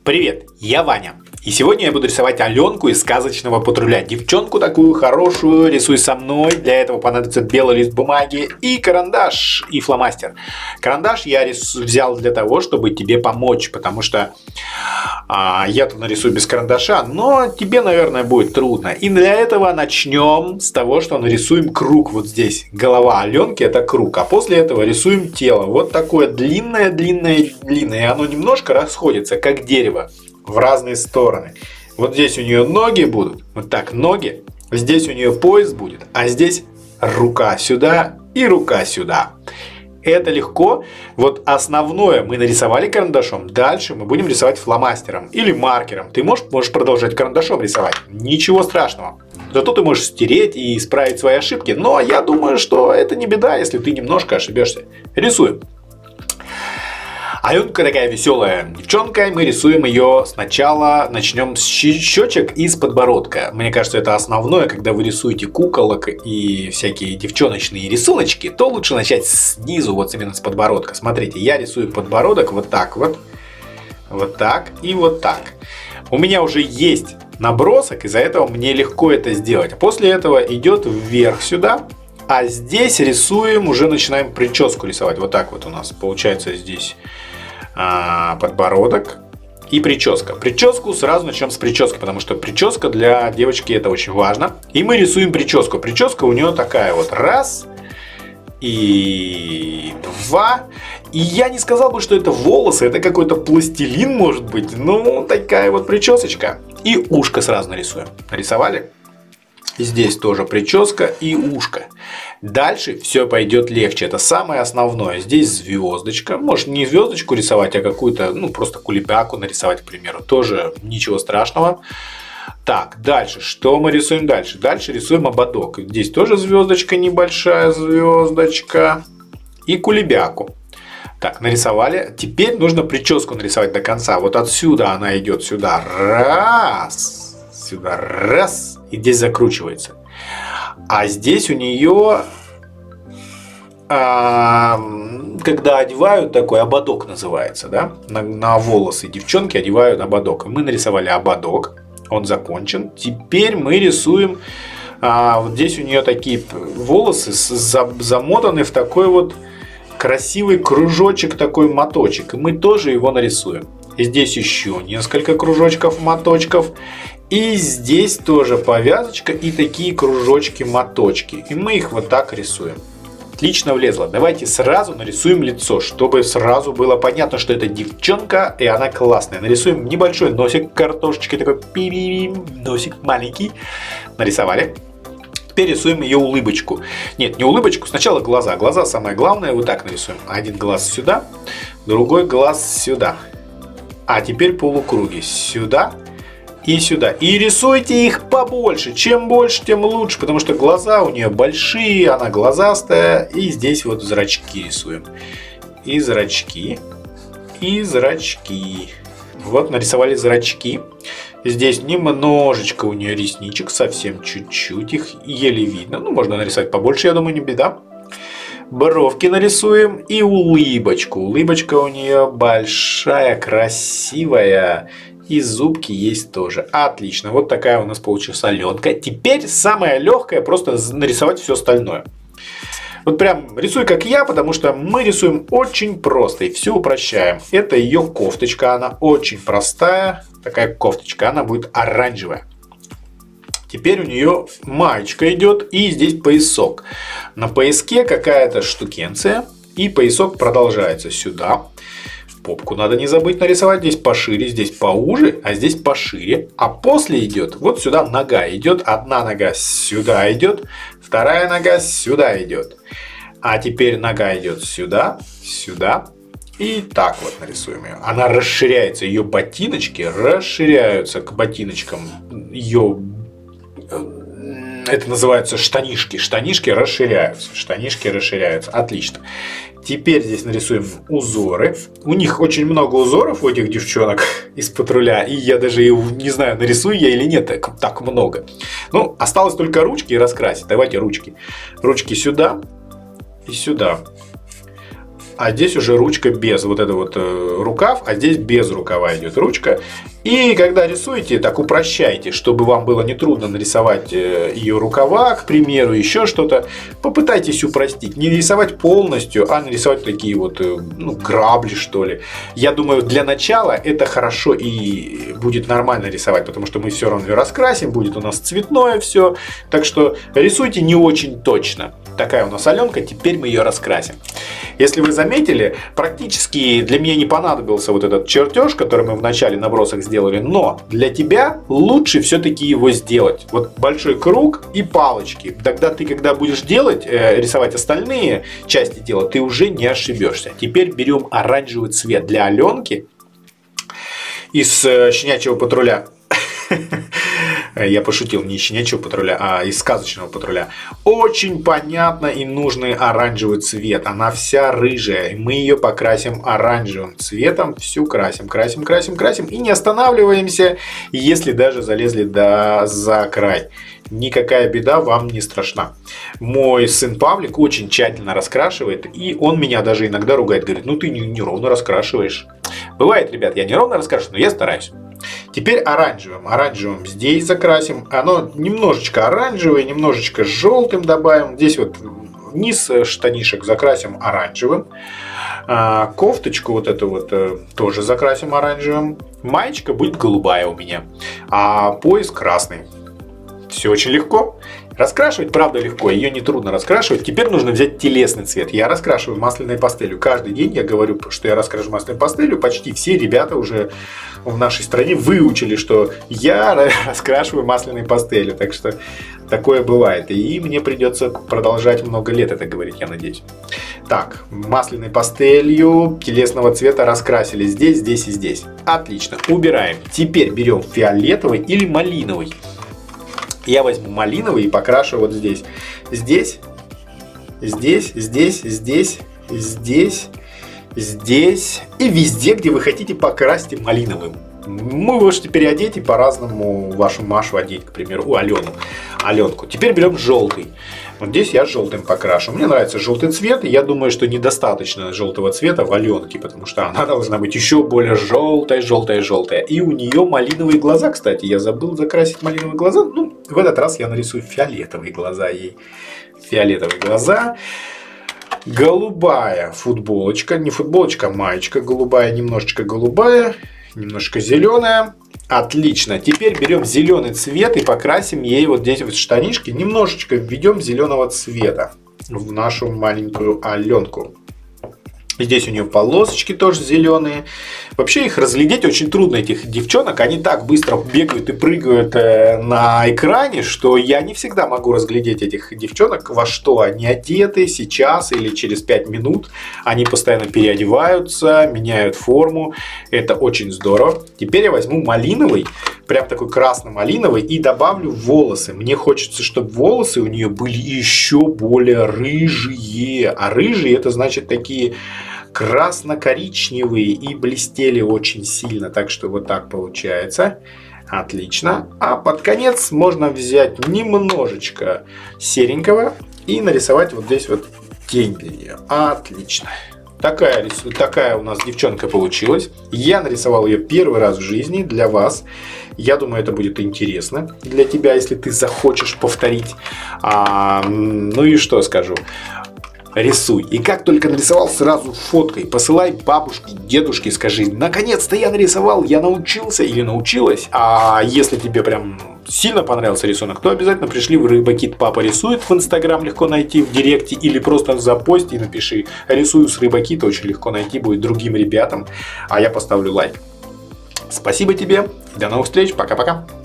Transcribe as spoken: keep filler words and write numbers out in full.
Привет, я Ваня. И сегодня я буду рисовать Аленку из сказочного патруля. Девчонку такую хорошую, рисуй со мной. Для этого понадобится белый лист бумаги и карандаш, и фломастер. Карандаш я рис... взял для того, чтобы тебе помочь, потому что а, я-то нарисую без карандаша, но тебе, наверное, будет трудно. И для этого начнем с того, что нарисуем круг вот здесь. Голова Аленки это круг, а после этого рисуем тело. Вот такое длинное-длинное-длинное. И оно немножко расходится, как дерево, в разные стороны. Вот здесь у нее ноги будут, вот так ноги, здесь у нее пояс будет, а здесь рука сюда и рука сюда. Это легко. Вот основное мы нарисовали карандашом, дальше мы будем рисовать фломастером или маркером. Ты можешь, можешь продолжать карандашом рисовать, ничего страшного. Зато ты можешь стереть и исправить свои ошибки, но я думаю, что это не беда, если ты немножко ошибешься. Рисуем. Аленка такая веселая девчонка, мы рисуем ее сначала, начнем с щечек и с подбородка. Мне кажется, это основное, когда вы рисуете куколок и всякие девчоночные рисуночки, то лучше начать снизу, вот именно с подбородка. Смотрите, я рисую подбородок вот так вот, вот так и вот так. У меня уже есть набросок, из-за этого мне легко это сделать. После этого идет вверх сюда. А здесь рисуем, уже начинаем прическу рисовать. Вот так вот у нас получается здесь а, подбородок и прическа. Прическу сразу начнем с прически, потому что прическа для девочки это очень важно. И мы рисуем прическу. Прическа у нее такая вот. Раз. И два. И я не сказал бы, что это волосы. Это какой-то пластилин может быть. Ну, такая вот причесочка. И ушко сразу нарисуем. Нарисовали? Здесь тоже прическа и ушко. Дальше все пойдет легче. Это самое основное. Здесь звездочка. Может не звездочку рисовать, а какую-то, ну просто кулебяку нарисовать, к примеру. Тоже ничего страшного. Так, дальше. Что мы рисуем дальше? Дальше рисуем ободок. Здесь тоже звездочка, небольшая звездочка. И кулебяку. Так, нарисовали. Теперь нужно прическу нарисовать до конца. Вот отсюда она идет сюда. Раз. Сюда. Раз. И здесь закручивается. А здесь у нее, а, когда одевают, такой ободок называется, да? На, на волосы девчонки одевают ободок. Мы нарисовали ободок, он закончен. Теперь мы рисуем, а, вот здесь у нее такие волосы замотаны в такой вот красивый кружочек, такой моточек. И мы тоже его нарисуем. И здесь еще несколько кружочков, моточков. И здесь тоже повязочка и такие кружочки-моточки. И мы их вот так рисуем. Отлично влезло. Давайте сразу нарисуем лицо, чтобы сразу было понятно, что это девчонка и она классная. Нарисуем небольшой носик картошечкой, такой пи-пи-пи, носик маленький. Нарисовали. Теперь рисуем ее улыбочку. Нет, не улыбочку, сначала глаза. Глаза самое главное, вот так нарисуем. Один глаз сюда, другой глаз сюда. А теперь полукруги сюда и сюда. И рисуйте их побольше. Чем больше, тем лучше. Потому что глаза у нее большие, она глазастая. И здесь вот зрачки рисуем. И зрачки. И зрачки. Вот нарисовали зрачки. Здесь немножечко у нее ресничек. Совсем чуть-чуть. Их еле видно. Ну, можно нарисовать побольше, я думаю, не беда. Бровки нарисуем и улыбочку. Улыбочка у нее большая, красивая. И зубки есть тоже. Отлично. Вот такая у нас получилась Аленка. Теперь самое легкое просто нарисовать все остальное. Вот прям рисуй как я, потому что мы рисуем очень просто и все упрощаем. Это ее кофточка. Она очень простая. Такая кофточка. Она будет оранжевая. Теперь у нее маечка идет и здесь поясок. На пояске какая-то штукенция. И поясок продолжается сюда. Попку надо не забыть нарисовать. Здесь пошире, здесь поуже, а здесь пошире. А после идет, вот сюда нога идет. Одна нога сюда идет, вторая нога сюда идет. А теперь нога идет сюда, сюда. И так вот нарисуем ее. Она расширяется, ее ботиночки расширяются к ботиночкам. Ее, это называется штанишки. Штанишки расширяются. Штанишки расширяются. Отлично. Теперь здесь нарисуем узоры. У них очень много узоров, у этих девчонок из патруля. И я даже не знаю, нарисую я или нет, так, так много. Ну, осталось только ручки раскрасить. Давайте ручки. Ручки сюда и сюда. а здесь уже ручка без. Вот это вот рукав, а здесь без рукава идет ручка. И когда рисуете, так упрощайте, чтобы вам было нетрудно нарисовать ее рукава, к примеру, еще что-то. Попытайтесь упростить. Не рисовать полностью, а нарисовать такие вот, ну, грабли, что ли. Я думаю, для начала это хорошо и будет нормально рисовать, потому что мы все равно ее раскрасим, будет у нас цветное все. Так что рисуйте не очень точно. Такая у нас Аленка, теперь мы ее раскрасим. Если вы заметили, практически для меня не понадобился вот этот чертеж, который мы в начале набросок сделали, но для тебя лучше все-таки его сделать. Вот большой круг и палочки. Тогда ты, когда будешь делать, э, рисовать остальные части тела, ты уже не ошибешься. Теперь берем оранжевый цвет для Аленки из э, «Щенячьего патруля». Я пошутил, не из «Щенячьего патруля», а из «Сказочного патруля». Очень понятно и нужный оранжевый цвет. Она вся рыжая. Мы ее покрасим оранжевым цветом. Всю красим, красим, красим, красим. И не останавливаемся, если даже залезли до, за край. Никакая беда вам не страшна. Мой сын Павлик очень тщательно раскрашивает. И он меня даже иногда ругает. Говорит, ну ты неровно раскрашиваешь. Бывает, ребят, я неровно раскрашиваю, но я стараюсь. Теперь оранжевым. Оранжевым здесь закрасим. Оно немножечко оранжевое, немножечко желтым добавим. Здесь вот низ штанишек закрасим оранжевым. А, кофточку вот эту вот тоже закрасим оранжевым. Маечка будет голубая у меня. А пояс красный. Все очень легко. Раскрашивать, правда, легко, ее не трудно раскрашивать. Теперь нужно взять телесный цвет. Я раскрашиваю масляной пастелью. Каждый день я говорю, что я раскрашу масляной пастелью. Почти все ребята уже в нашей стране выучили, что я раскрашиваю масляной пастелью. Так что такое бывает. И мне придется продолжать много лет это говорить, я надеюсь. Так, масляной пастелью телесного цвета раскрасили здесь, здесь и здесь. Отлично, убираем. Теперь берем фиолетовый или малиновый. Я возьму малиновый и покрашу вот здесь. Здесь, здесь, здесь, здесь, здесь, здесь и везде, где вы хотите, покрасьте малиновым. Вы можете переодеть и по-разному вашу Машу одеть, к примеру, у Алену, Аленку. Теперь берем желтый. Вот здесь я желтым покрашу. Мне нравится желтый цвет, и я думаю, что недостаточно желтого цвета в Аленке, потому что она должна быть еще более желтая, желтая, желтая. И у нее малиновые глаза, кстати. Я забыл закрасить малиновые глаза. Ну, в этот раз я нарисую фиолетовые глаза ей. Фиолетовые глаза. Голубая футболочка. Не футболочка, а маечка голубая. Немножечко голубая. Немножко зеленая. Отлично. Теперь берем зеленый цвет и покрасим ей вот здесь вот штанишки. Немножечко введем зеленого цвета в нашу маленькую Аленку. Здесь у нее полосочки тоже зеленые. Вообще их разглядеть очень трудно, этих девчонок. Они так быстро бегают и прыгают на экране, что я не всегда могу разглядеть этих девчонок, во что они одеты сейчас или через пять минут. Они постоянно переодеваются, меняют форму. Это очень здорово. Теперь я возьму малиновый, прям такой красно-малиновый, и добавлю волосы. Мне хочется, чтобы волосы у нее были еще более рыжие. А рыжие — это значит такие красно-коричневые и блестели очень сильно. Так что вот так получается. Отлично. А под конец можно взять немножечко серенького и нарисовать вот здесь вот тень для нее. Отлично. Такая, такая у нас девчонка получилась. Я нарисовал ее первый раз в жизни для вас. Я думаю, это будет интересно для тебя, если ты захочешь повторить. А, ну и что скажу. Рисуй. И как только нарисовал, сразу фоткой. Посылай бабушке, дедушке, скажи: наконец-то я нарисовал, я научился или научилась. А если тебе прям сильно понравился рисунок, то обязательно пришли в Рыбакит Папа рисует. В Инстаграм легко найти, в Директе, или просто запости и напиши: рисую с Рыбакита. Очень легко найти будет другим ребятам. А я поставлю лайк. Спасибо тебе. До новых встреч. Пока-пока.